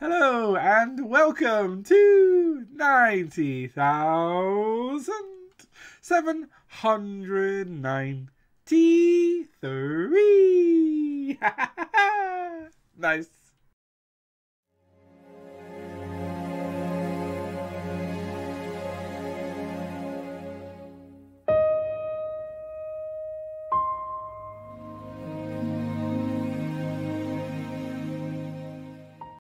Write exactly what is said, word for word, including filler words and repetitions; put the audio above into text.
Hello and welcome to ninety thousand seven hundred ninety-three. Nice.